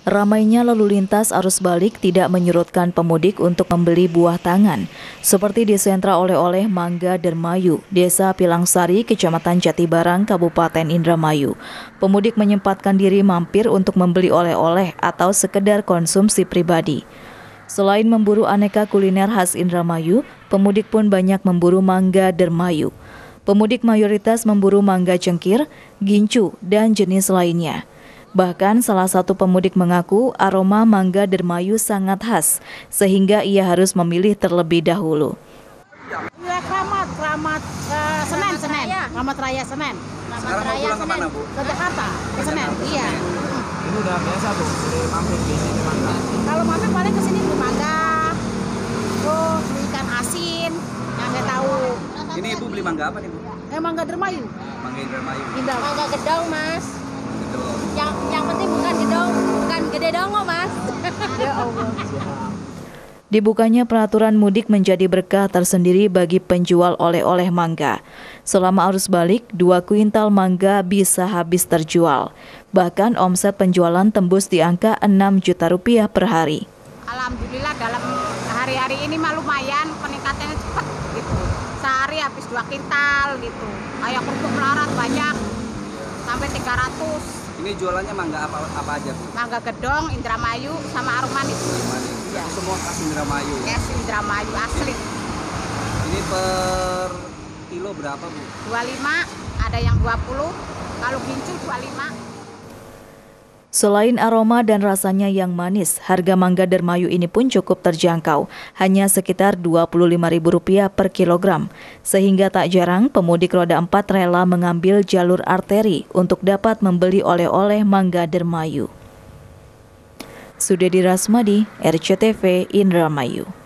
Ramainya lalu lintas arus balik tidak menyurutkan pemudik untuk membeli buah tangan, seperti di sentra oleh-oleh Mangga Dermayu, Desa Pilangsari, Kecamatan Jatibarang, Kabupaten Indramayu. Pemudik menyempatkan diri mampir untuk membeli oleh-oleh atau sekedar konsumsi pribadi. Selain memburu aneka kuliner khas Indramayu, pemudik pun banyak memburu mangga Dermayu. Pemudik mayoritas memburu mangga cengkir, gincu, dan jenis lainnya. Bahkan salah satu pemudik mengaku aroma mangga Dermayu sangat khas, sehingga ia harus memilih terlebih dahulu. Ya, Kramat Raya Senen. Sekarang mau pulang kemana, Bu? Ke Jakarta, ke Senen, iya. Ini udah biasa, Bu, mampir di sini mangga. Kalau mampir paling ke sini beli mangga, terus beli ikan asin, yang saya tahu. Ini Ibu beli mangga apa nih, Bu? Mangga Dermayu. Mangga Indramayu. Mangga gedong, Mas. Gedong. Yang penting bukan gedong, bukan gede dong, Mas. Ya Allah. Dibukanya peraturan mudik menjadi berkah tersendiri bagi penjual oleh-oleh mangga. Selama arus balik, 2 kuintal mangga bisa habis terjual. Bahkan omset penjualan tembus di angka 6 juta rupiah per hari. Alhamdulillah dalam hari-hari ini mah lumayan, peningkatannya cepat gitu. Sehari habis 2 kintal gitu. Kayak kerupuk melarat banyak, sampai 300. Ini jualannya mangga apa aja, Bu? Mangga gedong, Indramayu, sama arum manis. Ya. Itu semua khas Indramayu. Khas Indramayu asli. Ini per kilo berapa, Bu? 25, ada yang 20, kalau gincu 25. Selain aroma dan rasanya yang manis, harga mangga Dermayu ini pun cukup terjangkau, hanya sekitar Rp25.000 per kilogram. Sehingga tak jarang pemudik roda 4 rela mengambil jalur arteri untuk dapat membeli oleh-oleh mangga Dermayu. Sudedi Rasmadi, RCTV, Indramayu.